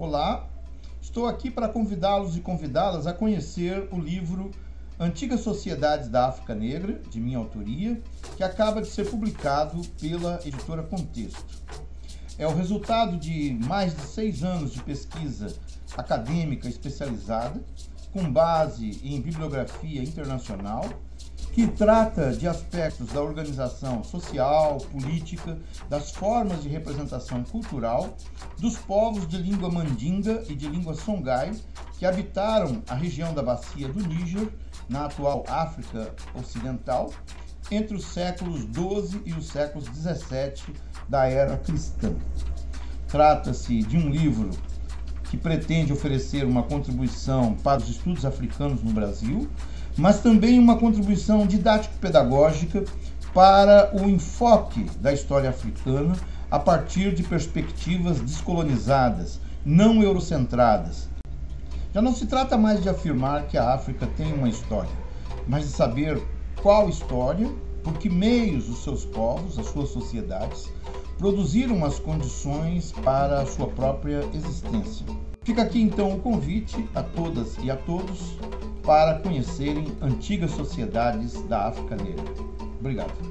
Olá, estou aqui para convidá-los e convidá-las a conhecer o livro Antigas Sociedades da África Negra, de minha autoria, que acaba de ser publicado pela editora Contexto. É o resultado de mais de 6 anos de pesquisa acadêmica especializada, com base em bibliografia internacional, que trata de aspectos da organização social, política, das formas de representação cultural dos povos de língua mandinga e de língua songhai que habitaram a região da bacia do Níger, na atual África Ocidental, entre os séculos XII e os séculos XVII da era cristã. Trata-se de um livro que pretende oferecer uma contribuição para os estudos africanos no Brasil, mas também uma contribuição didático-pedagógica para o enfoque da história africana a partir de perspectivas descolonizadas, não eurocentradas. Já não se trata mais de afirmar que a África tem uma história, mas de saber qual história, por que meios os seus povos, as suas sociedades, produziram as condições para a sua própria existência. Fica aqui então o convite a todas e a todos para conhecerem antigas sociedades da África Negra. Obrigado.